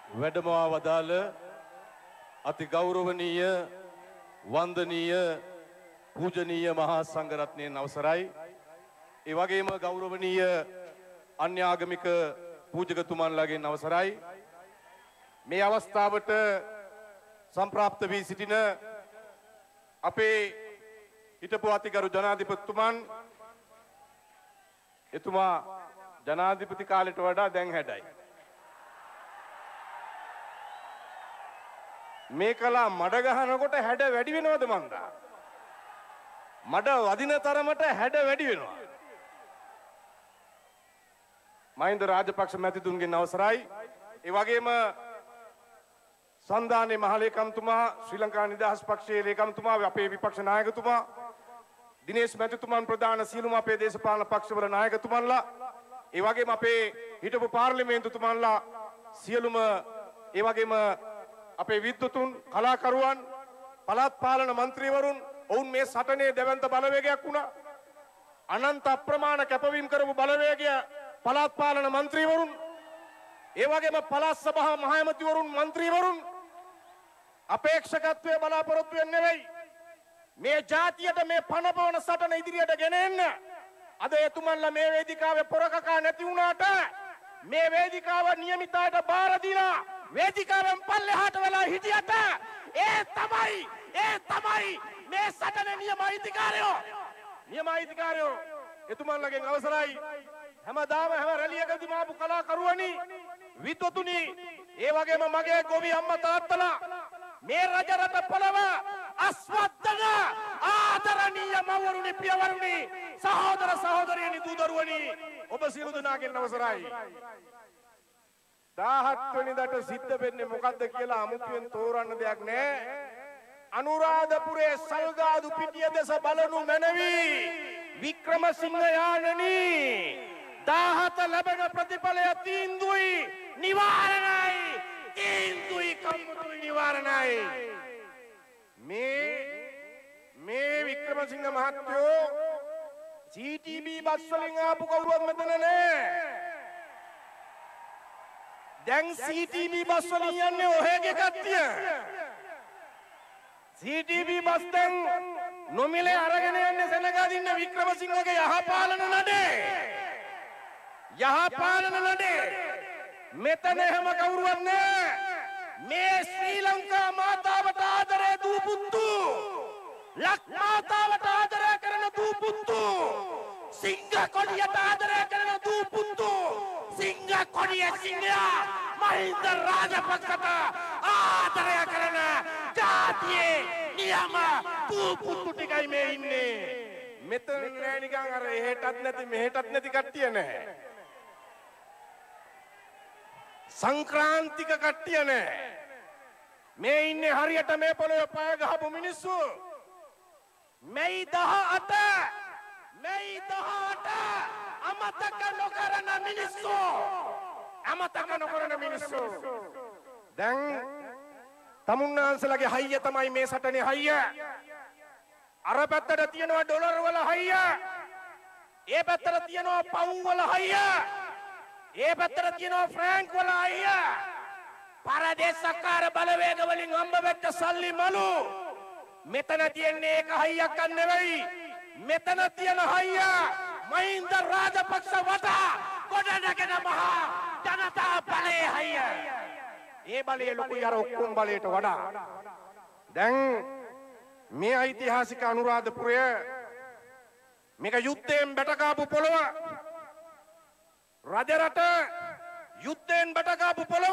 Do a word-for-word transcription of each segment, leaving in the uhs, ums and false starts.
වැඩමවා වදාළ අති ගෞරවනීය වන්දනීය පූජනීය මහා සංඝරත්නයන් අවසරයි. ඒ වගේම ගෞරවනීය අන්‍යාගමික පූජකතුමන්ලාගෙන් අවසරයි. මේ අවස්ථාවට සම්ප්‍රාප්ත වී සිටින අපේ හිටපු අතිගරු ජනාධිපතිතුමන් එතුමා ජනාධිපති කාලයට වඩා දැන් හැඩයි. මේ කලා මඩ ගහනකොට හැඩ වැඩි වෙනවද මන්දා? මඩ වදින තරමට හැඩ වැඩි වෙනවා. මහින්ද රාජපක්ෂ මැතිතුන්ගෙන් අවසරයි. ඒ වගේම සන්දානයේ මහලේකම්තුමා, ශ්‍රී ලංකා නිදහස් පක්ෂයේ ලේකම්තුමා, අපේ විපක්ෂ නායකතුමා, දිනේෂ් මැතිතුමන් ප්‍රධාන සියලුම අපේ දේශපාලන පක්ෂවල නායකතුමන්ලා, ඒ වගේම අපේ හිටපු පාර්ලිමේන්තුතුමන්ලා සියලුම, ඒ වගේම අපේ විද්වතුන්, කලාකරුවන්, පළාත් පාලන මන්ත්‍රීවරුන්, ඔවුන් මේ සටනේ දැවැන්ත බලවේගයක් වුණා. අනන්ත අප්‍රමාණ කැපවීම කරපු බලවේගය පළාත් පාලන මන්ත්‍රීවරුන්, ඒ වගේම පළාත් සභා මහ ඇමතිවරුන්, මන්ත්‍රීවරුන් අපේක්ෂකත්වයේ බලාපොරොත්තු වෙන්නේ නෙවෙයි. මේ ජාතියට මේ පනපවන සටන ඉදිරියට ගෙන එන්න. අද එතුමන්ලා මේ වේදිකාවේ පොරකකා නැති වුණාට මේ වේදිකාව නියමිතයට බාර දීලා වේදිකාවෙන් පල්ලෙහාට වෙලා හිටියට ඒ තමයි ඒ තමයි මේ සටනේ නියම අයිතිකාරයෝ. නියම අයිතිකාරයෝ එතුමන්ලගෙන් අවසරයි. හැමදාම හැම රැලියකදීම ආපු කලාකරුවනි, විද්වතුනි, ඒ වගේම මගේ ගොවි අම්මා තාත්තලා, මේ රජ රට පොළව අස්වද්දන ආදරණීය මව්වරුනි, පියවරුනි, සහෝදර සහෝදරියනි, දූ දරුවනි, ඔබ සියලු දෙනාගෙන් අවසරයි. දාහත් වෙනිදාට සිද්ධ වෙන්නේ මොකද්ද කියලා අමුතුවෙන් තෝරන්න දෙයක් නැහැ. අනුරාධපුරේ සල්ගාදු පිටිය දෙස බලනු මැනවි වික්‍රමසිංහ යානනි. දාහත ලැබෙන ප්‍රතිඵලය තීන්දුවයි, නිවාරණයි. තීන්දුවයි, කම්මුතුයි, නිවාරණයි. මේ මේ වික්‍රමසිංහ මහත්තයෝ සී ටී බී බස් වලින් ආපු කවුරුවත් මෙතන නැහැ. දැන් සී ටී බී බස් වලින් යන්නේ ඔහෙගේ කට්ටිය. සී ටී බී බස් දැන් නොමිලේ අරගෙන යන්නේ සෙනගාදින්න වික්‍රමසිංහගේ යහපාලන නඩේ. යහපාලන නඩේ. මෙතන හැම කවුරුවත් නැහැ. මේ ශ්‍රී ලංකා මාතාවට ආදරේ දූ පුතු, ලක් මාතාවට ආදරය කරන දූ පුතු, සිංහ කොඩියට ආදරය කරන දූ පුතු, සිංහ කොඩිය සිංහයා මහින්ද රාජපක්ෂට ආදරය කරන ජාතියේ නියම දූ පුතු ටිකයි මේ ඉන්නේ. මෙතන නෑ නිකන් අර එහෙටත් නැති මෙහෙටත් නැති කට්ටිය නෑ. සංක්‍රාන්තික කට්ටිය නෑ. මේ ඉන්නේ හරියට මේ පොළොවේ පය ගහපු මිනිස්සු. මේ දහඅට මේ දහඅට අමතක නොකරන මිනිස්සු. අමතක නොකරන මිනිස්සු. දැන් තමුන්නාන්සලගේ හයිය තමයි මේ සටනේ හයිය. අර පැත්තට තියෙනවා ඩොලර් වල හයිය. ඒ පැත්තට තියෙනවා පවුම් වල හයිය. ඒ පැත්තට තියෙනවා ෆ්‍රැන්ක් වල හයිය. පරදේශකාර බලවේග වලින් හම්බ වෙච්ච සල්ලි මලු. මෙතන තියන්නේ ඒක හයියක් නෙවෙයි. මෙතන තියෙන හයිය මහින්ද රාජපක්ෂ වටා ගොඩනගෙන මහා ජනතා බලයේ හයිය. ඒ බලයේ ලොකුයි අර ඔක්කොම බලයට වඩා. දැන් මේ ඓතිහාසික අනුරාධපුරය මේක යුද්ධයෙන් බැටකාපු පොළව. රජරට යුද්ධයෙන් බැටකාපු පොළව.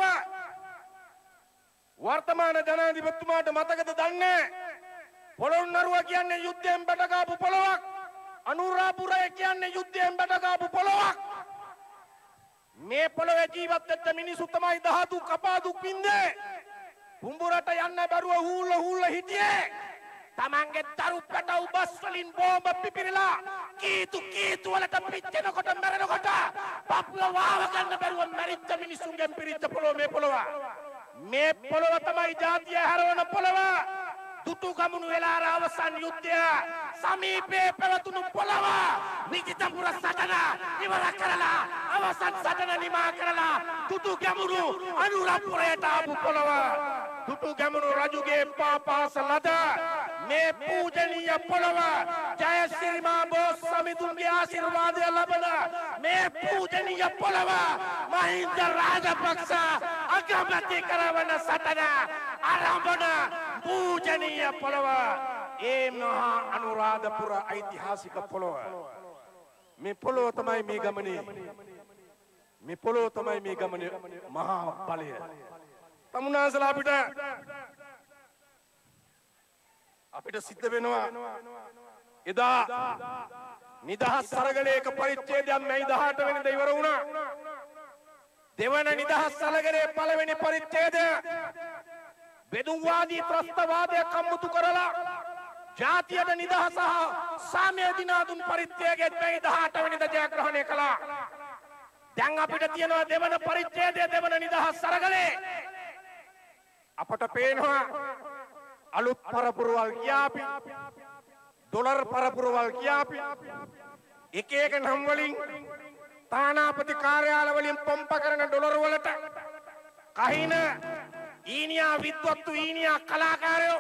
වර්තමාන ජනාධිපතිතුමාට මතකද දන්නේ? පොළොන්නරුව කියන්නේ යුද්ධයෙන් බැටකාපු පොළවක්. අනුරාධපුරය කියන්නේ යුද්ධයෙන් බැටකාපු පොළවක්. මේ පොළවේ ජීවත් වෙච්ච මිනිස්සු තමයි දහතු කපාදු පින්දේ. කුඹුරට යන්න බැරුව හූල්ල හූල්ල හිටියේ. තමන්ගේ දරු පැටව බස් වලින් බෝම්බ පිපිරිලා කීතු කීතු වලට පිච්චෙනකොට මැරෙනකොට පප්ල වාව ගන්න බැරුව මැරිච්ච මිනිස්සුන්ගෙන් පිරිච්ච පොළොව මේ පොළව. මේ පොළොව තමයි ජාතිය හැරවන පොළොව. දුටු ගමුණු වෙලා අවසන් යුද්ධය සමීපයේ පැවතුණු පොළව විජිතපුර සටන ඉවර කරලා අවසන් සටන නිමා කරලා දුටු ගැමුණු අනුරපුරයට ආපු පොළව දුටු ගැමුණු රජුගේ පාපාස ලද මේ පූජනීය පොළව ජයශ්‍රී මා බෝස් සමිඳුන්ගේ ආශිර්වාදය ලබන මේ පූජනීය පොළව මහින්ද රාජපක්ෂ අගමැති කරවන සටන ආරම්භන පූජනීය පොළව ඒ මහා අනුරාධපුර ඓතිහාසික පොළව මේ පොළව තමයි මේ ගමනේ මේ පොළව තමයි මේ ගමනේ මහා බලය තමුනාසලා අපිට අපිට සිද්ධ වෙනවා එදා නිදහස් සරගලයක පරිච්ඡේදයක් මැයි දහඅට වෙනිදා ඉවර වුණා දෙවන නිදහස් සරගලයේ පළවෙනි පරිච්ඡේදය බෙදුම්වාදී ත්‍රස්තවාදය කම්මුතු කරලා ජාතියට නිදහස හා සාමය දිනා දුන් පරිත්‍යාගයේ මැයි දහඅට වෙනිදා ජයග්‍රහණය කළා. දැන් අපිට තියෙනවා දෙවන පරිච්ඡේදය දෙවන නිදහස් සරගලේ. අපට පේනවා අලුත් පරපුරවල් කියාපි ඩොලර් පරපුරවල් කියාපි එක එක නම් වලින් තානාපති කාර්යාල වලින් පොම්ප කරන ඩොලර් වලට කහින ඊනියා විද්වත්තු ඊනියා කලාකාරයෝ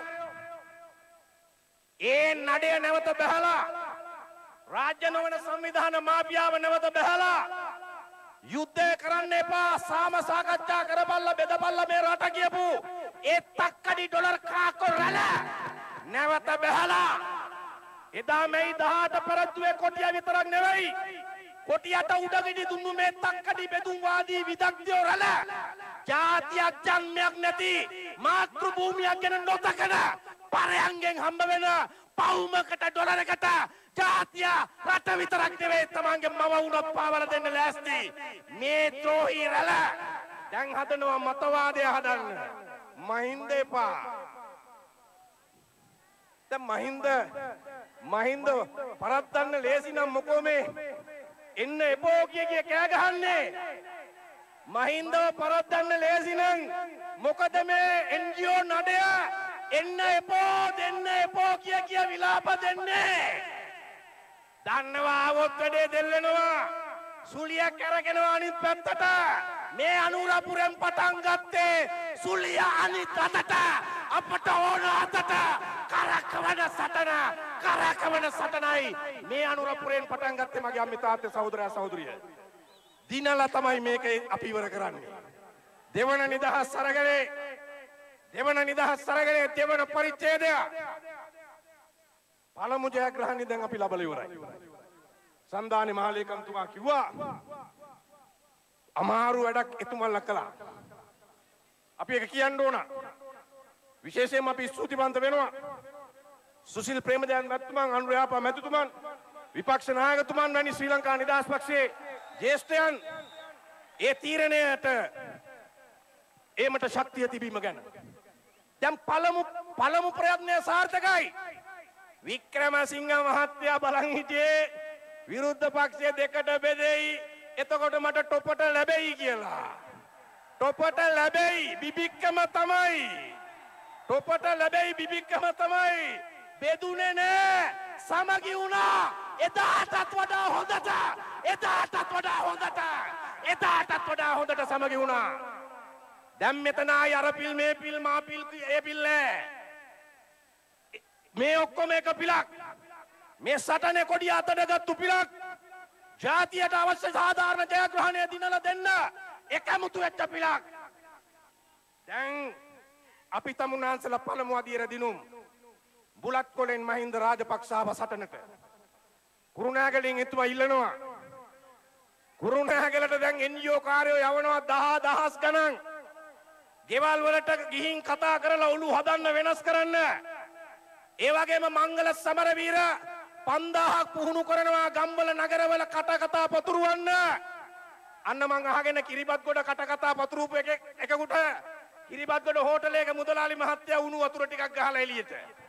ඒ නඩය නැවත බහලා රාජ්‍ය නොවන සංවිධාන මාෆියාව නැවත බහලා යුද්ධය කරන්න එපා සාම සාකච්ඡා කරපල්ලා බෙදපල්ලා මේ රට කියපු ඒ තක්කඩි ඩොලර් කාකෝ රැළ නැවත බහලා එදා මැයි දහඅට පෙරද්දුවේ කොටිය විතරක් නෙවෙයි කොටියට උඩගෙඩි දුන්නු මේ තක්කඩි බෙදුම්වාදී විදග්ධයෝ රැළ ජාතියක් ජන්මයක් නැති මාතෘ භූමියක් ගැන නොතකන පරයන්ගෙන් හම්බ වෙන පවුමකට ඩොලරකට ජාතිය රට විතරක් නෙවෙයි තමන්ගේ මව වුණත් පාවල දෙන්න ලෑස්ති මේ ද්‍රෝහී රැළ දැන් හදනවා මතවාදය හදන්න මහින්ද එපා දැන් මහින්ද මහින්ද පරද්දන්න ලේසි නම් මොකෝ මේ එන්න එපෝ කිය කිය කෑ ගහන්නේ මහින්දව පරද්දන්න ලේසි නම් මොකද මේ එන් ජී ඕ නඩය එන්න එපෝ දෙන්න එපෝ කිය කිය විලාප දෙන්නේ දන්නවා આવොත් වැඩේ දෙල්ලනවා සුලිය කරගෙනවා අනිත් පැත්තට මේ අනුරපුරෙන් පටන් ගත්තේ සුලිය අනිත් අතට අපට ඕන අතට කරකවන සටන කරකවන සටනයි මේ අනුරපුරෙන් පටන් ගත්තේ මගේ අම්මේ තාත්තේ සහෝදරයා සහෝදරිය දිනලා තමයි මේක අපි ඉවර කරන්නේ දෙවන නිදහස් සරගලේ දෙවන නිදහස් සරගලේ දෙවන පරිච්ඡේදය පළමු ජයග්‍රහණය දැන් අපි ලබලා ඉවරයි සන්දානි මහලේකම්තුමා කිව්වා අමාරු වැඩක් එතුමන්ලා කළා අපි ඒක කියන්න ඕන විශේෂයෙන්ම අපි ස්තුතිවන්ත වෙනවා සුසිල් ප්‍රේමදයන් මැතිතුමන් අනුරාපා මැතිතුමන් විපක්ෂ නායකතුමන් වැනි ශ්‍රී ලංකා නිදහස් පක්ෂයේ ජ්‍යෙෂ්ඨයන් ඒ තීරණයට ඒමට ශක්තිය තිබීම ගැන දැන් පළමු පළමු ප්‍රයත්නය සාර්ථකයි වික්‍රමසිංහ මහත්තයා බලන් හිටියේ විරුද්ධ පක්ෂය දෙකට බෙදෙයි එතකොට මට ටොපට ලැබෙයි කියලා ටොපට ලැබෙයි බිබික්කම තමයි ටොපට ලැබෙයි බිබික්කම තමයි බෙදුනේ නෑ සමගි වුණා එදාටත් වඩා හොඳට එදාටත් වඩා හොඳට එදාටත් වඩා හොඳට සමගි වුණා දැන් මෙතන ආයි අර පිල් මේ පිල් මා පිල් ඒ පිල් නෑ මේ ඔක්කොම එක පිලක් මේ සටනේ කොඩිය අතට ගත්තු පිලක් ජාතියට අවශ්‍ය සාධාරණ ජයග්‍රහණය දිනලා දෙන්න එකමුතු වෙච්ච පිලක් දැන් අපි තමුන්නාන්සලා පළමු අදියර දිනුම් බුලත් කොලෙන් මහින්ද රාජපක්ෂව සටනට කුරුණෑගලින් එතුමා ඉල්ලනවා කුරුණෑගලට දැන් එන් ජී ඕ කාර්යෝ යවනවා දහ දහස් ගණන් ගෙවල් වලට ගිහින් කතා කරලා ඔලු හදන්න වෙනස් කරන්න ඒ වගේම මංගල සමරවීර පන්දාහක් පුහුණු කරනවා ගම්වල නගරවල කට කතා පතුරවන්න අන්න මං අහගෙන කිරිබත්ගොඩ කට කතා පතුරූපු එක එකකට කිරිබත්ගොඩ හෝටලයක මුදලාලි මහත්තයා උණු වතුර ටිකක් ගහලා එළියට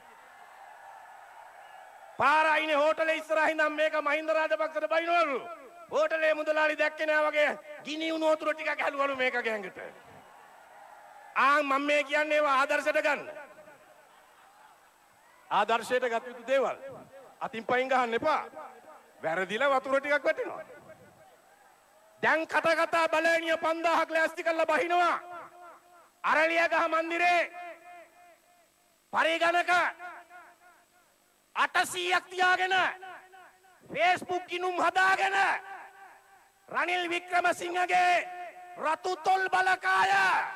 පාර අයිනේ හෝටලේ ඉස්සරහින් නම් මේක මහින්ද රාජපක්ෂට බයිනවලු හෝටලේ මුදලාලි දැක්කේ නෑ වගේ ගිනි උණු වතුර ටිකක් හැලුවලු මේක ගැංගට ආ මම මේ කියන්නේ ඒවා ආදර්ශයට ගන්න ආදර්ශයට ගත යුතු දේවල් අතින් පයින් ගහන්න එපා. වැරදිලා වතුර ටිකක් වැටෙනවා. දැන් කට කතා බලෑනිය පන්දාහක් ලෑස්ති කරලා බහිනවා. අරලියගහ මන්දිරේ පරිගණක අටසීයක් තියාගෙන Facebook ගිනුම් හදාගෙන රනිල් වික්‍රමසිංහගේ රතු තොල් බලකාය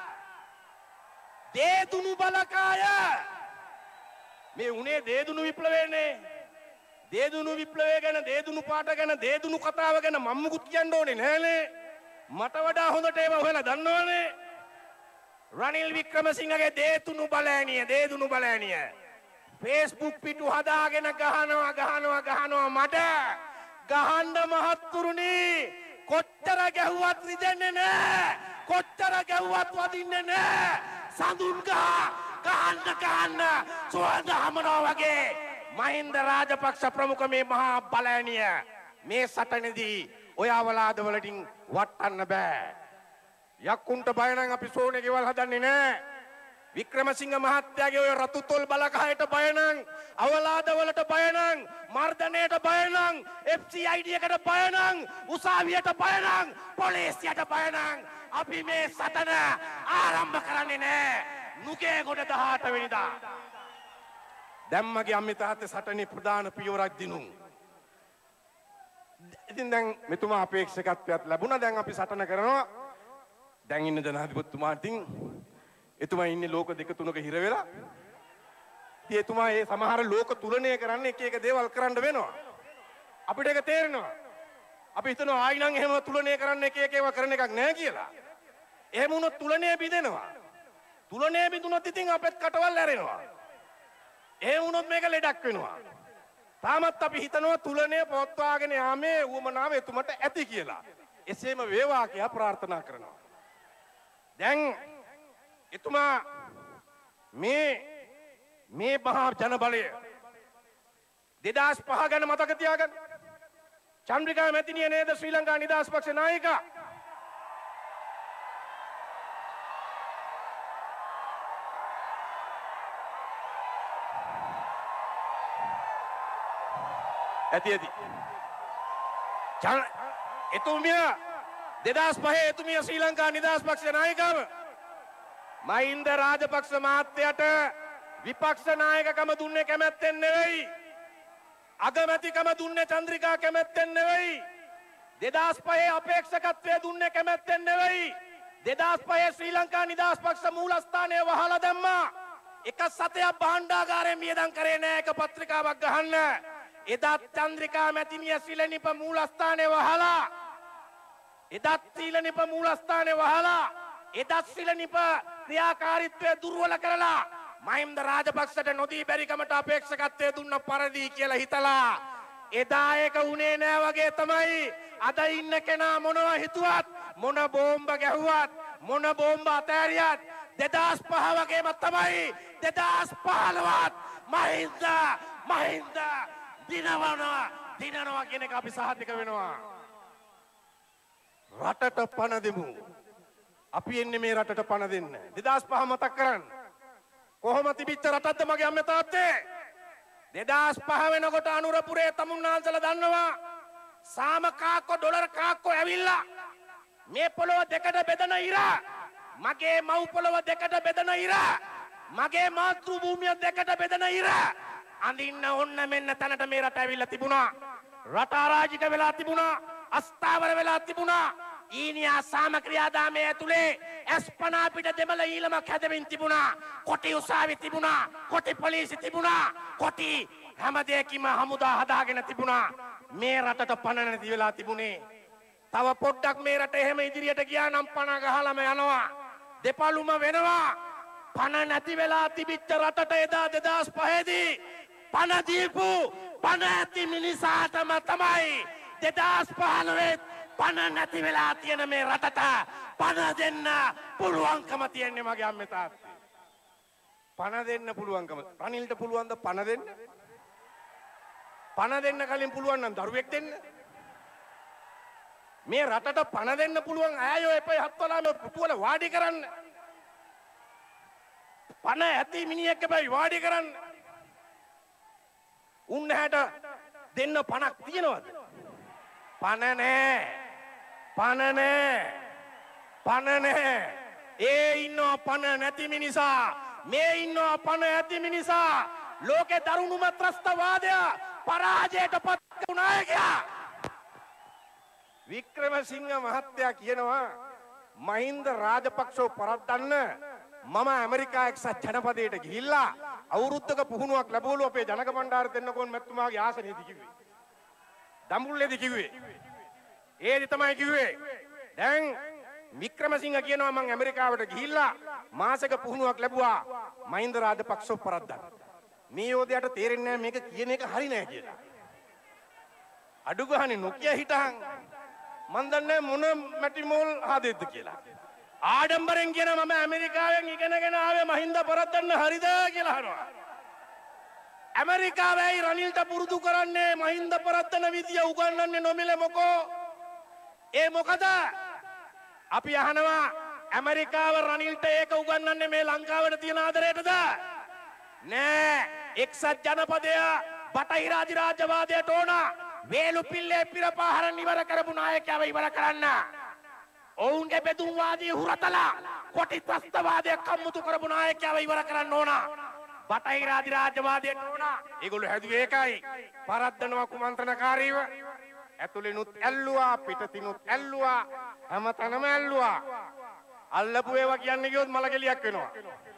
දේදුණු බලකාය මේ උනේ දේදුණු විප්ලවයනේ. දේදුණු විප්ලවය ගැන දේදුණු පාට ගැන දේදුණු කතාව ගැන මම මුකුත් කියන්න ඕනේ නෑනේ. මට වඩා හොඳට ඒව හොයලා දන්නවනේ. රනිල් වික්‍රමසිංහගේ දේදුණු බලෑනිය දේදුණු බලෑනිය Facebook පිටු හදාගෙන ගහනවා ගහනවා ගහනවා මට ගහන්න මහත්තුරුනි කොච්චර ගැහුවත් රිදෙන්නේ නෑ. කොච්චර ගැහුවත් වදින්නේ නෑ. සඳුන් ගහ ගහන්න ගහන්න සුවඳ හමනවා වගේ මහින්ද රාජපක්ෂ ප්‍රමුඛ මේ මහා බලෑනිය මේ සටනේදී ඔය අවලාද වලටින් වටන්න බෑ. යක්කුන්ට බය නම් අපි සෝනේ ගෙවල් හදන්නේ නෑ. වික්‍රමසිංහ මහත්තයාගේ ඔය රතු තොල් බලකහයට බය නම් අවලාද වලට බය නම් මර්ධනයට බය නම් එෆ් සී අයි ඩී එකට බය නම් උසාවියට බය නම් පොලිසියට බය නම් අපි මේ සටන ආරම්භ කරන්නේ නෑ. නුගේගොඩ දහඅට වෙනිදා දැම්මගේ අම්මේ තාත්තේ සටනේ ප්‍රධාන පියවරක් දිනුම්. ඉතින් දැන් මෙතුමා අපේක්ෂකත්වයක් ලැබුණා. දැන් අපි සටන කරනවා. දැන් ඉන්න ජනාධිපතිතුමා ඉතින් එතුමා ඉන්නේ ලෝක දෙක තුනක හිර වෙලා. ඉතින් එතුමා මේ සමහර ලෝක තුලනය කරන්න එක එක දේවල් කරන්න වෙනවා. අපිට ඒක තේරෙනවා. අපි හිතනවා ආයි නම් එහෙම තුලනය කරන්න එක එක ඒවා කරන එකක් නෑ කියලා. එහෙම වුණොත් තුලනය බිඳෙනවා. තුලනය බිඳුනොත් ඉතින් අපෙත් කටවල් ඇරෙනවා. එහෙම වුණොත් මේක ලෙඩක් වෙනවා. තාමත් අපි හිතනවා තුලනය පවත්වාගෙන යාමේ උවමනාව එතුමට ඇති කියලා. එසේම වේවා කියලා ප්‍රාර්ථනා කරනවා. දැන් එතුමා මේ මේ මහා ජනබලය දෙදහස් පහ ගැන මතක තියාගන්න. චන්ද්‍රිකා මැතිණිය නේද ශ්‍රී ලංකා නිදහස් පක්ෂ නායිකා. ඇති ඇති. එතුමිය දෙදහස් පහේ එතුමිය ශ්‍රී ලංකා නිදහස් පක්ෂ නායිකාව. මහින්ද රාජපක්ෂ මහත්තයට විපක්ෂ නායකකම දුන්නේ කැමැත්තෙන් නෙවෙයි. අගමැතිකම දුන්නේ චන්ද්‍රිකා කැමැත්තෙන් නෙවෙයි. දෙදහස් පහේ අපේක්ෂකත්වය දුන්නේ කැමැත්තෙන් නෙවෙයි. දෙදහස් පහේ ශ්‍රී ලංකා නිදහස් පක්ෂ මූලස්ථානය වහලා දැම්මා. එක සතයක් භාණ්ඩාගාරයෙන් වියදම් කරේ නෑ එක පත්‍රිකාවක් ගහන්න. එදත් චන්ද්‍රිකා මැතිණිය සිලනිප මූලස්ථානය වහලා එදත් සිලනිප මූලස්ථානය වහලා එදත් සිලනිප ක්‍රියාකාරීත්වය දුර්වල කරලා මහින්ද රාජපක්ෂට නොදී බැරිකමට අපේක්ෂකත්වය දුන්න පරිදි කියලා හිතලා එදා ඒක උනේ නෑ වගේ තමයි අද ඉන්න කෙනා මොනවා හිතුවත් මොන බෝම්බ ගැහුවත් මොන බෝම්බ අතෑරියත් දෙදහස් පහ වගේම තමයි දෙදහස් පහළොවත් මහින්ද මහින්ද දිනවනවා දිනනවා කියන එක අපි සහතික වෙනවා. රටට පණ දෙමු. අපි එන්නේ මේ රටට පණ දෙන්න. දෙදහස් පහ මතක් කරන්න. කොහොම තිබිච්ච රටක්ද මගේ අම්මේ තාත්තේ? දෙදහස් පහ වෙනකොට අනුරපුරේ තමුන්නාන්සලා දන්නවා සාම කාක්කෝ ඩොලර් කාක්කෝ ඇවිල්ලා මේ පොළොව දෙකට බෙදන ඉර මගේ මව් පොළොව දෙකට බෙදන ඉර මගේ මාතෘ භූමිය දෙකට බෙදන ඉර අඳින්න ඔන්න මෙන්න තැනට මේ රට ඇවිල්ලා තිබුණා. රට අරාජික වෙලා තිබුණා. අස්ථාවර වෙලා තිබුණා. ඊනියා සාමක්‍රියාදාමයේ ඇතුලේ ඇස්පනා පිට දෙමළ ඊළමක් හැදෙමින් තිබුණා. කොටි උසාවි තිබුණා. කොටි පොලිසි තිබුණා. කොටි හැම දෙයකින්ම හමුදා හදාගෙන තිබුණා. මේ රටට පණ නැති වෙලා තිබුණේ. තව පොඩ්ඩක් මේ රට එහෙම ඉදිරියට ගියා නම් පණ ගහලම යනවා. දෙපළුම වෙනවා. පණ නැති වෙලා තිබිච්ච රටට එදා දෙදහස් පහේ දී පණ දීපු පණ ඇති මිනිසාටම තමයි දෙදහස් පහළොවේ පණ නැති වෙලා තියෙන මේ රටට පණ දෙන්න පුළුවන්කම තියෙන්නේ මගේ අම්මේ තාත්තේ. පණ දෙන්න පුළුවන්කම. රනිල්ට පුළුවන්ද පණ දෙන්න? පණ දෙන්න කලින් පුළුවන් නම් දරුවෙක් දෙන්න. මේ රටට පණ දෙන්න පුළුවන් ඈයෝ එපේ හත්වලාම පුටුවල වාඩි කරන්න. පණ ඇති මිනිහෙක් එපයි වාඩි කරන්න. උන්නහැට දෙන්න පණක් තියනවද? පණ නැහැ. පණ නැහැ. පණ නැහැ. ඒ ඉන්නවා පණ නැති මිනිසා. මේ ඉන්නවා පණ ඇති මිනිසා. ලෝකේ දරුණුම ත්‍රස්තවාදය පරාජයට පත් වුණ නායකයා. වික්‍රමසිංහ මහත්තයා කියනවා මහින්ද රාජපක්ෂව පරද්දන්න මම ඇමරිකා එක්සත් ජනපදයට ගිහිල්ලා අවුරුද්දක පුහුණුවක් ලැබුවලු අපේ ජනක බණ්ඩාර දෙන්නකෝන් මැතිතුමාගේ ආසනයේදී කිව්වේ. දඹුල්ලේදී කිව්වේ. ඒදි තමයි කිව්වේ. දැන් වික්‍රමසිංහ කියනවා මම ඇමරිකාවට ගිහිල්ලා මාසෙක පුහුණුවක් ලැබුවා මහින්ද රාජපක්ෂව පරද්දන්න. මේ යෝධයාට තේරෙන්නේ නැහැ මේක කියන එක හරි නෑ කියලා. අඩු ගහනේ නොකිය හිටහන් මන් දන්නේ මොන මැටි මෝල් හදෙද්ද කියලා. ආඩම්බරෙන් කියන මම ඇමරිකාවෙන් ඉගෙනගෙන ආවේ මහින්ද පරද්දන්න හරිද කියලා අහනවා. ඇමරිකාවේයි රනිල්ට පුරුදු කරන්නේ මහින්ද පරද්දන විදිය උගන්වන්නේ නොමිලේ මොකෝ? ඒ මොකද? අපි අහනවා ඇමරිකාව රනිල්ට ඒක උගන්වන්නේ මේ ලංකාවට තියෙන ආදරයටද? නෑ. එක්සත් ජනපදය බටහිර අධිරාජ්‍යවාදයට ඕන. වේලු පිල්ලේ පිරපාහරන් ඉවර කරපු නායකයව ඉවර කරන්න. ඔවුන්ගේ බෙදුම්වාදී හුරතලා කොටි ත්‍රස්තවාදය කම්මුතු කරපු නායකයව ඉවර කරන්න ඕන. බටහිර අධිරාජ්‍යවාදයට ඕන. ඒගොල්ලෝ හැදුවේ ඒකයි. පරද්දනවා කුමන්ත්‍රණකාරීව. ඇතුළෙනුත් ඇල්ලුවා පිටතිනුත් ඇල්ලුවා හැමතැනම ඇල්ලුවා. අල්ලපු ඒවා කියන්නේ කිව්වොත් මලගෙලියක් වෙනවා.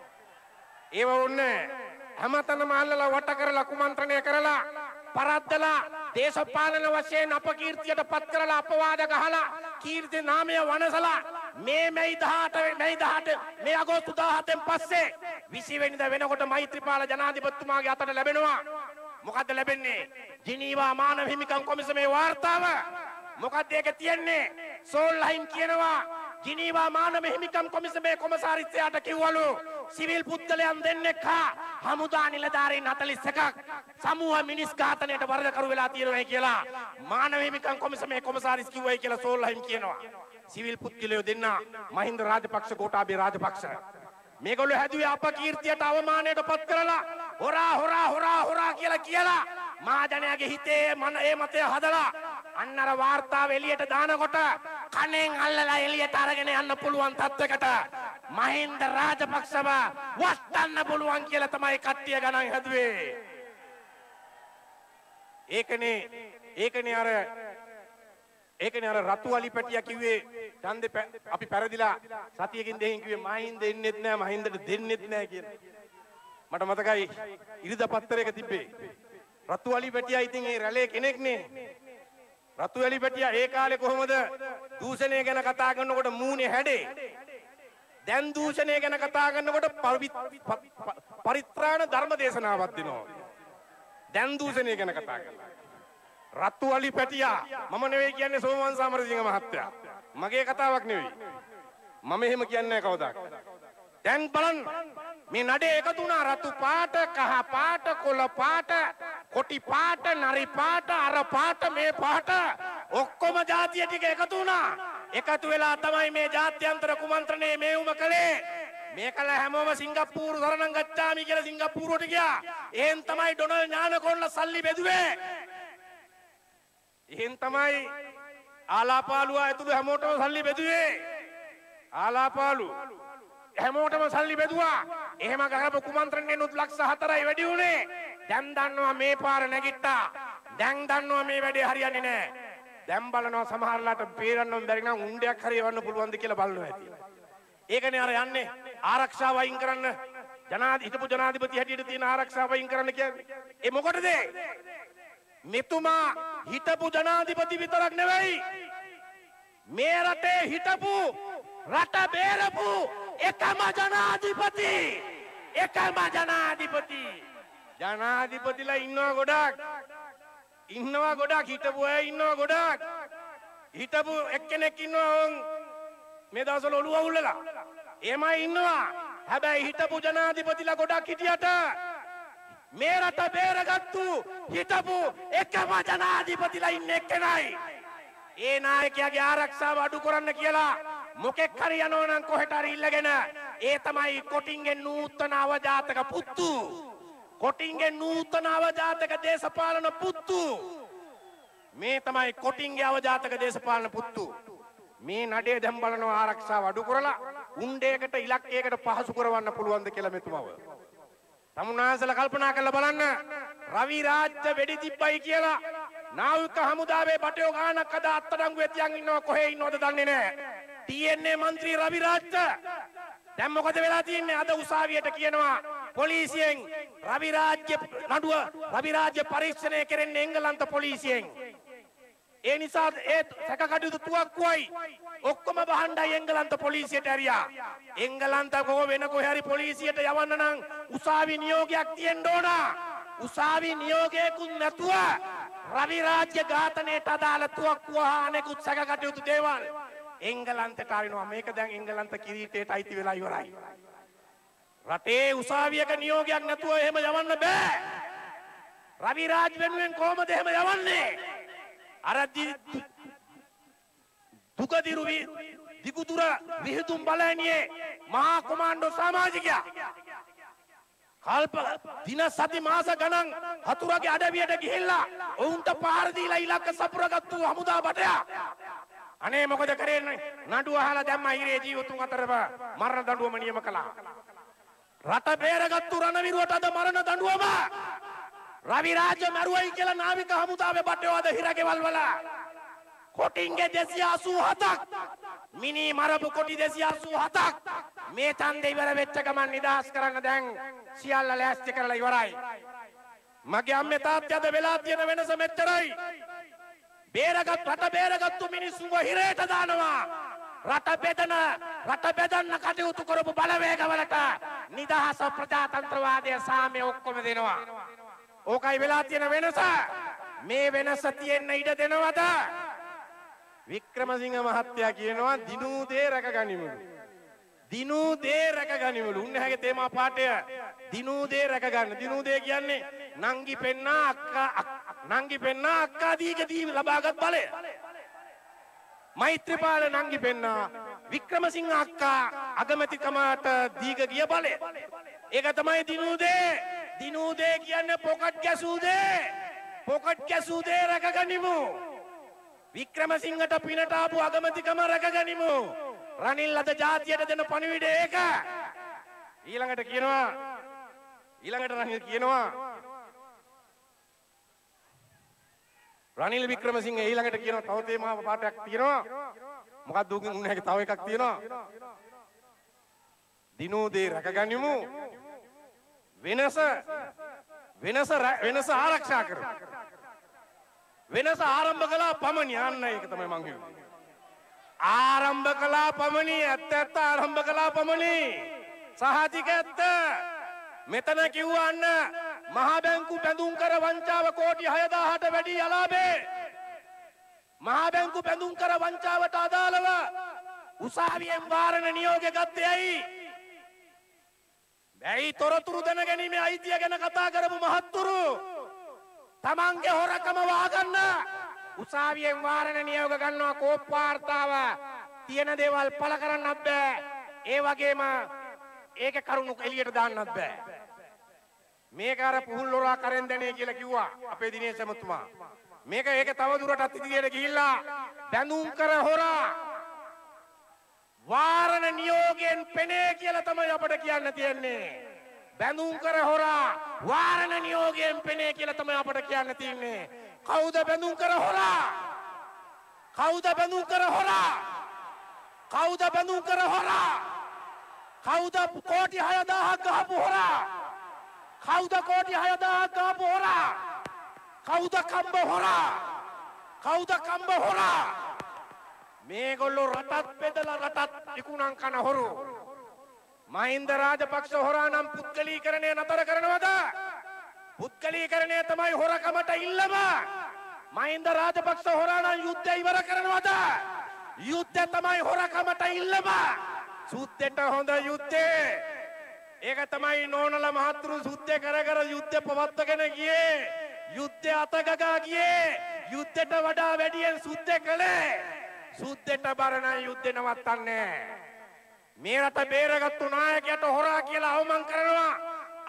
ඒව ඕනේ හැමතැනම අල්ලලා වට කරලා කුමන්ත්‍රණය කරලා පරද්දලා දේශපාලන වශයෙන් අපකීර්තියට පත් කරලා අපවාද ගහලා කීර්ති නාමය වනසලා මේ මැයි දහඅට මැයි දහඅට මේ අගෝස්තු දහඅටෙන් පස්සේ විසි වෙනිදා වෙනකොට මෛත්‍රීපාල ජනාධිපතිතුමාගේ අතට ලැබෙනවා. මොකද්ද ලැබෙන්නේ? ජිනීවා මානව හිමිකම් කොමිසමේ වාර්තාව. මොකද්ද ඒකේ තියෙන්නේ? සෝල්හයිම් කියනවා ජිනීවා මානව හිමිකම් කොමිසමේ කොමසාරිස්යාට කිව්වලු සිවිල් පුද්ගලයන් දෙන්නෙක් හා හමුදා නිලධාරීන් හතළිස් එකක් සමූහ මිනිස් ඝාතනයට වරදකරු වෙලා තියෙනවා කියලා මානව හිමිකම් කොමිසමේ කොමසාරිස් කිව්වයි කියලා සෝල්හයිම් කියනවා. සිවිල් පුද්ගලයෝ දෙන්න මහින්ද රාජපක්ෂ ගෝඨාභය රාජපක්ෂ මේගොල්ලෝ හැදුවේ අපකීර්තියට අවමානයට පත් කරලා හොරා හොරා හොරා හොරා කියලා කියලා මහජනයාගේ හිතේ මන ඒ මතය හදලා අන්නර වාර්තාව එළියට දානකොට කණෙන් අල්ලලා එළියට අරගෙන යන්න පුළුවන් තත්වයකට මහින්ද රාජපක්ෂව වටන්න පුළුවන් කියලා තමයි කට්ටිය ගණන් හැදුවේ. ඒකනේ ඒකනේ අර ඒකනේ අර රතු අලි පැටියා කිව්වේ ඡන්දේ අපි පෙරදිලා සතියකින් දෙහින් කිව්වේ මහින්ද එන්නෙත් නෑ මහින්දට දෙන්නෙත් නෑ කියලා. මට මතකයි ඉරිදා පත්තරයක තිබ්බේ රතු අලි පැටියා ඉතින් ඒ රැළේ කෙනෙක්නේ. රතු අලි පැටියා ඒ කාලේ කොහොමද දූෂණය ගැන කතා කරනකොට මූණේ හැඩේ. දැන් දූෂණය ගැන කතා කරනකොට පරිත්‍රාණ ධර්ම දේශනාවක් දෙනවා. දැන් දූෂණය ගැන කතා කරනවා. රතු අලි පැටියා මම නෙවෙයි කියන්නේ සෝමවංශ අමරසිංහ මහත්තයා. මගේ කතාවක් නෙවෙයි. මම එහෙම කියන්නේ නැහැ කවදාක. දැන් බලන්න මේ නඩේ එකතු වුණා රතු පාට, කහ පාට, කොළ පාට, කොටි පාට, නරි පාට, අර පාට, මේ පාට ඔක්කොම ජාතිය ටික එකතු වුණා. එකතු වෙලා තමයි මේ ජාත්‍යන්තර කුමන්ත්‍රණේ මේවුම කළේ. මේකල හැමෝම සිංගප්පූරු සරණං ගච්ඡාමි කියලා සිංගප්පූරුවට ගියා. එහෙන් තමයි ඩොනල්ඩ් ඥානකොල්ල සල්ලි බෙදුවේ. එහෙන් තමයි ආලාපාලුව ඇතුළු හැමෝටම සල්ලි බෙදුවේ. ආලාපාලු හැමෝටම සල්ලි බෙදුවා. එහෙම ගහපු කුමන්ත්‍රණේනුත් ලක්ෂ හතරයි වැඩි උනේ. දැන් දන්නවා මේ පාර නැගිට්ටා. දැන් දන්නවා මේ වැඩේ හරියන්නේ නැහැ. දැන් බලනවා සමහරලාට පේරන්නම බැරි නම් උණ්ඩයක් හරි යවන්න පුළුවන්ද කියලා බලනවා ඇති. ඒකනේ අර යන්නේ ආරක්ෂාව අයින් කරන්න. ජනාධි හිටපු ජනාධිපති හැටියට තියෙන ආරක්ෂාව අයින් කරන්න කියන්නේ. ඒ මොකටද? මෙතුමා හිටපු ජනාධිපති විතරක් නෙවෙයි. මේ රටේ හිටපු රට බේරපු එකම ජනාධිපති. එකම ජනාධිපති. ජනාධිපතිලා ඉන්නවා ගොඩක්. ඉන්නවා ගොඩක් හිටපු අය ඉන්නවා ගොඩක්. හිටපු එක්කෙනෙක් ඉන්නවා මේ දවස්වල ඔළුව අවුල්ලලා. එමයි ඉන්නවා. හැබැයි හිටපු ජනාධිපතිලා ගොඩක් හිටියට මේ රට බේරගත්තු හිටපු එකම ජනාධිපතිලා ඉන්නේ එක්කෙනයි. ඒ නායකයාගේ ආරක්ෂාව අඩු කරන්න කියලා මොකෙක් හරි යනවා නම් කොහෙට හරි ඉල්ලගෙන ඒ තමයි කොටින්ගේ නූතන අවජාතක පුතු. කොටින්ගේ නූතන අවජාතක දේශපාලන පුතු. මේ තමයි කොටින්ගේ අවජාතක දේශපාලන පුත්තු. මේ නඩේ දැන් බලනවා ආරක්ෂාව අඩු කරලා උණ්ඩයකට ඉලක්කයකට පහසු කරවන්න පුළුවන්ද කියලා මෙතුමව. තමුන්නාසලා කල්පනා කරලා බලන්න. රවි රාජ්‍ය වෙඩි තිබ්බයි කියලා නාවික හමුදාවේ බටයෝ ගානක් අද අත්අඩංගුවේ තියන් ඉන්නවා කොහේ ඉන්නවද දන්නේ නැහැ. ටී එන් ඒ മന്ത്രി රවි රාජ්‍ය දැන් මොකද වෙලා තියෙන්නේ? අද උසාවියට කියනවා පොලිසියෙන් රවි රාජ්‍ය නඩුව රවි රාජ්‍ය පරීක්ෂණය කරන්නේ එංගලන්ත පොලිසියෙන්. ඒ නිසා ඒ සැකකටයුතු තුවක්කුවයි ඔක්කොම බහණ්ඩයි එංගලන්ත පොලිසියට ඇරියා. එංගලන්ත කොහොම වෙන කොහේ හරි පොලිසියට යවන්න නම් උසාවි නියෝගයක් තියෙන්න ඕන. උසාවි නියෝගයකුත් නැතුව රවි රාජ්‍ය ඝාතනයට අදාළ තුවක්කුව හා අනෙකුත් සැකකටයුතු දේවල් එංගලන්තයට ආරිනවා. මේක දැන් එංගලන්ත කිරීටයට අයිති වෙලා ඉවරයි. රටේ උසාවියක නියෝගයක් නැතුව එහෙම යවන්න බෑ. රවි රාජ් වෙනුවෙන් කොහොමද එහෙම යවන්නේ? අර දුකදිරු දිගුදුර විහිදුම් බලෑනියේ මහා කොමාන්ඩෝ සමාජිකයා කල්ප දින සති මාස ගණන් හතුරගේ අඩවියට ගිහිල්ලා ඔවුන්ට පාර දීලා ඉලක්ක සපුරගත්තු හමුදා බටයා අනේ මොකද කරන්නේ? නඩුව අහලා දැම්ම හිරේ ජීවතුන් අතර මරණ දඬුවම නියම කළා. රට බේරගත්තු රණවිරුවට අද මරණ දඬුවම රවි රාජ්‍ය මරුවයි කියලා නාවික හමුදාවේ බටයෝ අද හිරගෙවල් වල කොටින්ගේ දෙසිය අසූ හතක් මිනි මරපු කොටි දෙසිය අසූ හතක් මේ ඡන්දේ ඉවර වෙච්ච ගමන් නිදහස් කරන්න දැන් සියල්ල ලෑස්ති කරලා ඉවරයි. මගේ අම්මේ තාත්තේ අද වෙලා තියෙන වෙනස මෙච්චරයි. බේරගත් රට බේරගත්තු මිනිස්සුන්ව හිරේට දානවා. රට බෙදන රට බෙදන්න කටයුතු කරපු බලවේගවලට නිදහස ප්‍රජාතන්ත්‍රවාදය සාමය ඔක්කොම දෙනවා. ඕකයි වෙලා තියෙන වෙනස. මේ වෙනස තියෙන්න ඉඩ දෙනවද? වික්‍රමසිංහ මහත්තයා කියනවා දිනූ දේ රැකගනිමුලු. දිනූ දේ රැකගනිමුලු. උන්වහන්සේගේ තේමා පාඨය දිනූ දේ රැකගන්න. දිනූ දේ කියන්නේ නංගි පෙන්නා අක්කා නංගි පෙන්නා අක්කා දීගේ දී ලබාගත් බලය. මෛත්‍රීපාල නංගි පෙන්නා වික්‍රමසිංහ අක්කා අගමැතිකමට දීග ගිය බලය. ඒක තමයි දිනූ දේ. දිනූ දේ කියන්නේ පොකට් ගැසූ දේ. පොකට් ගැසූ දේ රැකගනිමු. වික්‍රමසිංහට පිනට ආපු අගමැතිකම රැකගනිමු. රනිල් අද ජාතියට දෙන පණිවිඩය ඒක. ඊළඟට කියනවා ඊළඟට රනිල් කියනවා රනිල් වික්‍රමසිංහ ඊළඟට කියනවා තව තේමා පාඩයක් තියෙනවා. මොකක්ද උන් උන්වහන්සේගේ තව එකක් තියෙනවා. දිනූ දේ රැකගනිමු. වෙනස වෙනස වෙනස ආරක්ෂා කරමු. වෙනස ආරම්භ කළා පමණි. අන්න ඒක තමයි මං කියන්නේ. ආරම්භ කළා පමණි. ඇත්ත ඇත්ත ආරම්භ කළා පමණි. සහතික ඇත්ත. මෙතන කිව්වන්න මහා බැංකු බැඳුම් කර වංචාව කෝටි හයදාහට වැඩි අලාභේ. මහා බැංකු බැඳුම් කර වංචාවට අදාළව උසාවියෙන් වාරණ නියෝගය ගත්තේ ඇයි? ඇයි තොරතුරු දැනගැනීමේ අයිතිය ගැන කතා කරපු මහත්තුරු තමන්ගේ හොරකම වහගන්න උසාවියෙන් වාරණ නියෝග ගන්නවා. කෝප් වාර්තාව තියෙන දේවල් පළ කරන්නත් බෑ. ඒ වගේම ඒකේ කරුණු එළියට දාන්නත් බෑ. මේක අර පුහුල් ලොරා කරෙන්දනේ කියලා කිව්වා අපේ දිනේශ මහත්මයා. මේක ඒක තව දුරටත් ඉදිරියට ගිහිල්ලා බැඳුම් කර හොරා වාරණ නියෝගයෙන් පෙනේ කියලා තමයි අපට කියන්න තියෙන්නේ. බැඳුම් කර හොරා වාරණ නියෝගයෙන් පෙනේ කියලා තමයි අපට කියන්න තියෙන්නේ. කවුද බැඳුම් කර හොරා? කවුද බැඳුම් කර හොරා? කවුද බැඳුම් කර හොරා? කවුද කෝටි හයදාහක් ගහපු හොරා? කවුද කෝටි හයදාහක් ගහපු හොරා? කවුද කම්බ හොරා? කවුද කම්බ හොරා? මේගොල්ලෝ රටත් බෙදලා රටත් විකුණන් කන හොරු. මහින්ද රාජපක්ෂ හොරා නම් පුද්ගලීකරණය නතර කරනවද? පුද්ගලීකරණය තමයි හොරකමට ඉල්ලම. මහින්ද රාජපක්ෂ හොරා නම් යුද්ධය ඉවර කරනවද? යුද්ධය තමයි හොරකමට ඉල්ලම. සුද්දෙට හොඳ යුද්ධේ. ඒක තමයි නෝනල මහත්තුරු සුද්දේ කර කර යුද්ධය පවත්වගෙන ගියේ. යුද්ධය අතගගා ගියේ. යුද්ධයට වඩා වැඩියෙන් සුද්දේ කළේ. සුද්දෙට බරණ යුද්ධ නවත්තන්නේ. මේ රට බේරගත්තු නායකයට හොරා කියලා අවමන් කරනවා.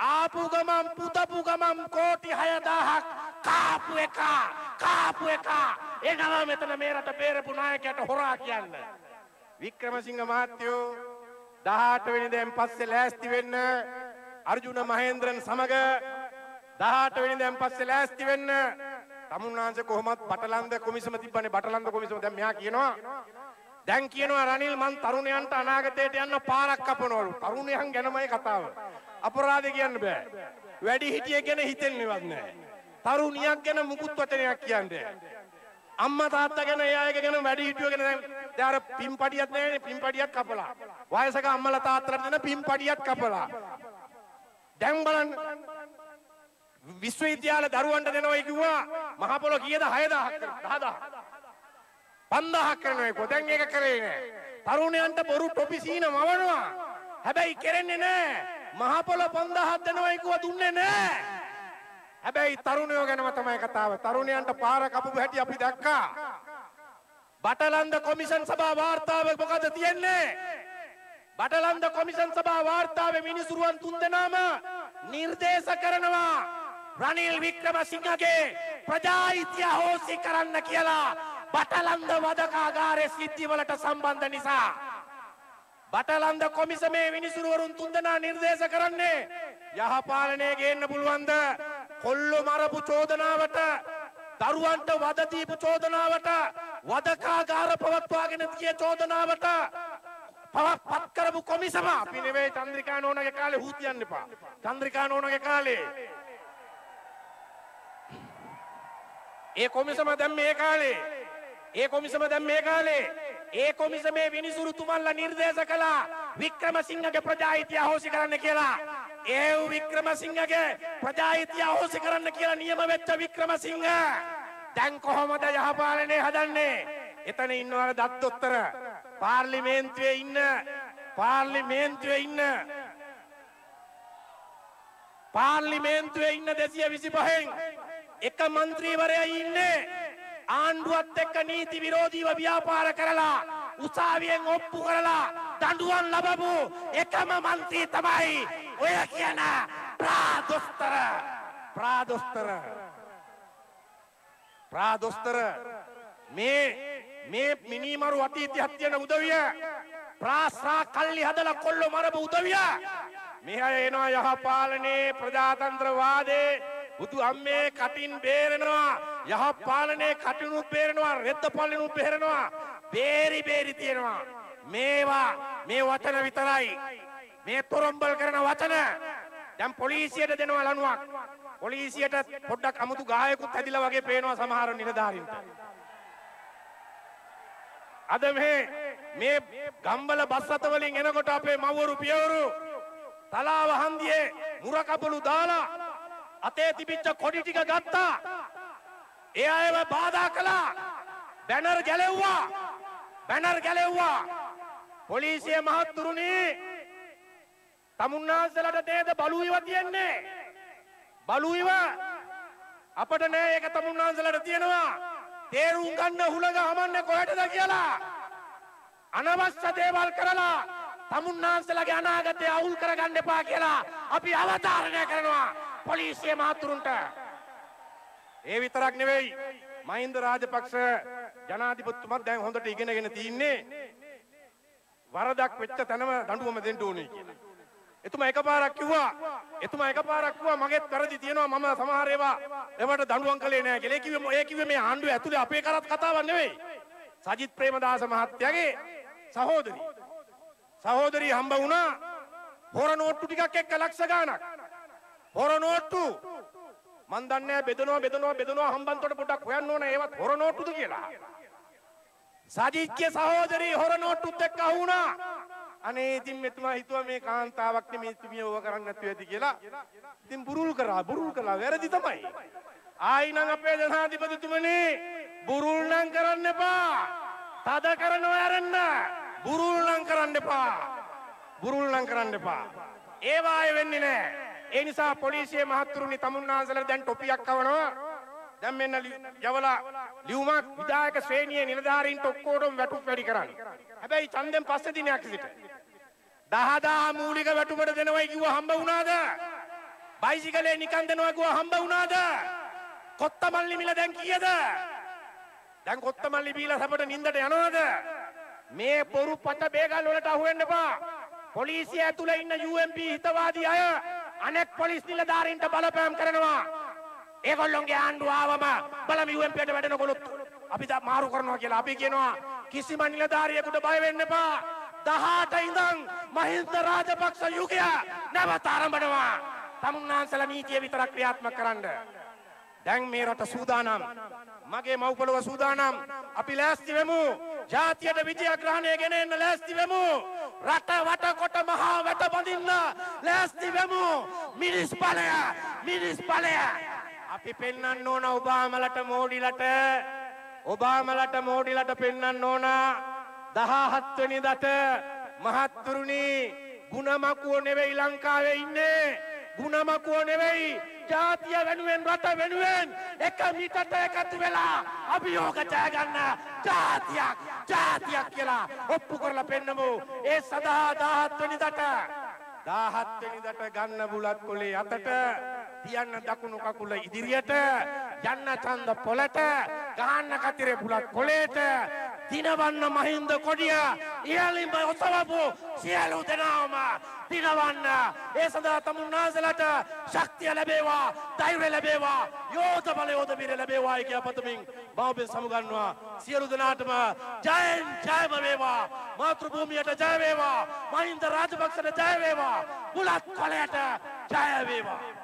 ආපු ගමන් පුතපු ගමන් කෝටි හය දහසක් කාපු එක කාපු එක එනවා මෙතන මේ රට බේරපු නායකයාට හොරා කියන්න. වික්‍රමසිංහ මහත්තයෝ දහඅට වෙනිදාන් පස්සේ ලෑස්ති වෙන්න අර්ජුන මහේන්ද්‍රන් සමග දහඅට වෙනිදාන් පස්සේ ලෑස්ති වෙන්න. තමුන්නාංශ කොහොමත් බටලන්ද කොමිසම තිබ්බනේ බටලන්ද කොමිසම දැන් මෙහා කියනවා දැන් කියනවා රනිල් මං තරුණයන්ට අනාගතයට යන්න පාරක් කපනවලු. තරුණයන් ගැනමයි කතාව. අපරාධ කියන්න බෑ. වැඩි හිටිය ගැන හිතෙන්නේවත් නැහැ. තරුණියක් ගැන මුකුත් වචනයක් කියන්නේ. අම්මා තාත්තා ගැන ඒ අය ගැන වැඩි හිටියෝ ගැන දැන් අර පින්පඩියක් නැහැනේ පින්පඩියක් කපලා. වයසක අම්මලා තාත්තලාට දෙන පින්පඩියක් කපලා. දැන් බලන්න විශ්වවිද්‍යාල දරුවන්ට දෙනවා කිව්වා මහ පොළොව කීයද හය දහසක් දහදහක් පන්දාහක් කරනවා ඒක දැන් ඒක කරේ නෑ. තරුණයන්ට බොරු ටොපි සීන මවනවා. හැබැයි කරන්නේ නෑ. මහ පොළොව පන්දාහක් දෙනවා කිව්වා දුන්නේ නෑ. හැබැයි තරුණයෝ ගැනම තමයි කතාව. තරුණයන්ට පාර කපපු හැටි අපි දැක්කා. බටලන්ද කොමිෂන් සභා වාර්තාවේ මොකද තියෙන්නේ? බටලන්ද කොමිෂන් සභා වාර්තාවේ මිනිසුරුවන් තුන්දෙනාම නිර්දේශ කරනවා රනිල් වික්‍රමසිංහගේ ප්‍රජායිතිය හොසි කරන්න කියලා. බටලන්ද වදකාගාරයේ සිද්ධිවලට සම්බන්ධ නිසා බටලන්ද කොමිසමේ විනිසුරුවරුන් තුන්දෙනා නිර්දේශ කරන්නේ යහපාලනය ගේන්න පුළුවන්ද කොල්ලෝ මරපු චෝදනාවට දරුවන්ට වද දීපු චෝදනාවට වදකාගාර පවත්වාගෙන තිය චෝදනාවට පත් කරපු කොමිසම අපි නෙවෙයි චන්ද්‍රිකා නෝනාගේ කාලේ හූ තියන්න එපා. චන්ද්‍රිකා නෝනාගේ කාලේ ඒ කොමිසම දැන් මේ කාලේ ඒ කොමිසම දැන් මේ කාලේ ඒ කොමිසමේ විනිසුරු තුමන්ලා නිර්දේශ කළා වික්‍රමසිංහගේ ප්‍රජායිතිය අහෝසි කරන්න කියලා. ඒ වික්‍රමසිංහගේ ප්‍රජායිතිය අහෝසි කරන්න කියලා නියම වෙච්ච වික්‍රමසිංහ දැන් කොහොමද යහපාලනය හදන්නේ? එතන ඉන්නවල දත්තොත්තර පාර්ලිමේන්තුවේ ඉන්න පාර්ලිමේන්තුවේ ඉන්න පාර්ලිමේන්තුවේ ඉන්න දෙසිය විසිපහෙන් එක මන්ත්‍රීවරයා ඉන්නේ ආණ්ඩුවත් එක්ක නීති විරෝධීව ව්‍යාපාර කරලා උසාවියෙන් ඔප්පු කරලා දඬුවම් ලැබපු එකම මන්ත්‍රී තමයි ඔය කියන ප්‍රාදොස්තර ප්‍රාදොස්තර ප්‍රාදොස්තර මේ මේ මිනිමරු අතීතයක් තියෙන උදවිය ප්‍රාස්රා කල්ලි හදලා කොල්ල මරපු උදවිය මෙහා එනවා යහපාලනේ ප්‍රජාතන්ත්‍රවාදේ බුදු අම්මේ කටින් බේරෙනවා යහපාලනේ කටිනුත් බේරෙනවා රෙද්ද පල්ලිනුත් බේරෙනවා බේරි බේරි තියෙනවා. මේවා මේ වචන විතරයි මේ තොරම්බල් කරන වචන. දැන් පොලිසියට දෙනවා ලණුවක්. පොලිසියට පොඩ්ඩක් අමුතු ගායකුත් හැදිලා වගේ පේනවා සමහර නිලධාරීන්ට. අද මේ මේ ගම්බල බස් රථ වලින් එනකොට අපේ මව්වරු පියවරු තලාව හන්දියේ මුරකපළු දාලා අතේ තිබිච්ච කොඩි ටික ගත්තා. ඒ අයව බාධා කළා. බැනර් ගැලෙව්වා. බැනර් ගැලෙව්වා. පොලිසිය මහත්තුරුනි තමුන්නාන්සලට නේද බලුයිව තියන්නේ? බලුයිව අපට නෑ. ඒක තමුන්නාන්සලට තියෙනවා. තේරුම් ගන්න හුලඟ හමන්නේ කොහෙටද කියලා. අනවශ්‍ය දේවල් කරලා තමුන්නාන්සලගේ අනාගතය අවුල් කරගන්න එපා කියලා අපි අවධාරණය කරනවා පොලිසිය මහතුරුන්ට. ඒ විතරක් නෙවෙයි මහින්ද රාජපක්ෂ ජනාධිපතිතුමා දැන් හොඳට ඉගෙනගෙන තින්නේ වරදක් වෙච්ච තැනම දඬුවම දෙන්න ඕනේ කියලා. එතුමා එකපාරක් කිව්වා එතුමා එකපාරක් කිව්වා මගෙත් වැරදි තියෙනවා මම සමහර ඒවා ඒවට දඬුවම් කළේ නෑ කියලා. ඒ කිව්වේ ඒ කිව්වේ මේ ආණ්ඩුවේ ඇතුලේ අපේ කරත් කතාවක් නෙවෙයි. සජිත් ප්‍රේමදාස මහත්තයාගේ සහෝදරි සහෝදරි හම්බ වුණා හොර නෝට්ටු ටිකක් එක්ක ලක්ෂ ගාණක්. හොර නෝට්ටු මන් දන්නේ බෙදනවා බෙදනවා බෙදනවා හම්බන්තොට පොඩ්ඩක් හොයන්න ඕන ඒවත් හොර නෝට්ටුද කියලා. සජිත්ගේ සහෝදරි හොර නෝට්ටුත් එක්ක අහුණා. අනේ ඉතින් මෙතුමා හිතුවා මේ කාන්තාවක් නෙමේ තුමිය ඕව කරන්න නැතුව ඇති කියලා. ඉතින් බුරුල් කරා බුරුල් කළා වැරදි තමයි. ආයි නම් අපේ ජනාධිපතිතුමනි බුරුල් නම් කරන්න එපා. තද කරනවා ආරන්න. බුරුල් නම් කරන්න එපා. බුරුල් නම් කරන්න එපා. ඒවා ආයෙ වෙන්නේ නැහැ. ඒ නිසා පොලිසිය මහත්තුරුනි තමුන්නාන්සලට දැන් ටොපියක් කවනවා. දැන් මෙන්න යවලා ලියුමක් විධායක ශ්‍රේණියේ නිලධාරීන්ට ඔක්කොටම වැටුප් වැඩි කරන්න. හැබැයි ඡන්දෙන් පස්සේ දිනයක් සිට දහදා මූලික වැටුපට දෙනවයි කිව්ව හම්බ වුණාද? බයිසිකලේ නිකන් දෙනවා ගුවා හම්බ වුණාද? කොත්තමල්ලි මිල දැන් කීයද? දැන් කොත්තමල්ලි බීලා සපට නින්දට යනවද? මේ පොරු පට බේගල් වලට අහු වෙන්න එපා. පොලිසිය ඇතුලේ ඉන්න යූ එම් පී හිතවාදී අය අනෙක් පොලිස් නිලධාරීන්ට බලපෑම් කරනවා. ඒගොල්ලොන්ගේ ආණ්ඩුව ආවම බලමු යූ එම් පීට වැඩෙනකොලොත් අපි දා මාරු කරනවා කියලා. අපි කියනවා කිසිම නිලධාරියෙකුට බය වෙන්න එපා. දහඅට ඉඳන් මහින්ද රාජපක්ෂ යුගය නැවත ආරම්භනවා. තමුන්නාන්සලා නීතිය විතරක් ක්‍රියාත්මක කරන්න. දැන් මේ රට සූදානම්. මගේ මව්පොළව සූදානම්. අපි ලෑස්ති වෙමු. ජාතියට විජයග්‍රහණය ගෙන එන්න ලෑස්ති වෙමු. රට වට කොට මහා වැට බඳින්න ලෑස්ති වෙමු. මිනිස් බලය, මිනිස් බලය. අපි පෙන්වන්න ඕන ඔබාමලට මෝඩිලට, ඔබාමලට මෝඩිලට පෙන්වන්න ඕන දහහත් වෙනිදාට මහත්තුරුනි ගුණමකුව නෙවෙයි ලංකාවේ ඉන්නේ. ගුණමකුව නෙවෙයි ජාතිය වෙනුවෙන් රට වෙනුවෙන් එක මිටට එකතු වෙලා අභියෝග ජය ගන්න ජාතියක් ජාතියක් කියලා ඔප්පු කරලා පෙන්නමු. ඒ සඳහා දහහත් වෙනිදාට දහහත් වෙනිදාට ගන්න බුලත් කොලේ අතට තියන්න දකුණු කකුල ඉදිරියට යන්න ඡන්ද පොළට ගහන්න කතරේ බුලත් කොලේට දිනවන්න මහින්ද කොඩිය ඉහළින්ම ඔසවපු සියලු දෙනාම දිනවන්න. ඒ සඳහා තමුන්නාන්සලාට ශක්තිය ලැබේවා, ධෛර්යය ලැබේවා, යෝධ බල යෝධ වීර ලැබේවා කියලා පතමින් බාබෙන් සමුගන්නවා. සියලු දෙනාටම ජයෙන් ජයම වේවා. මාතෘ භූමියට ජය වේවා. මහින්ද රාජපක්ෂට ජය වේවා. බුලත් කොළයට ජය වේවා.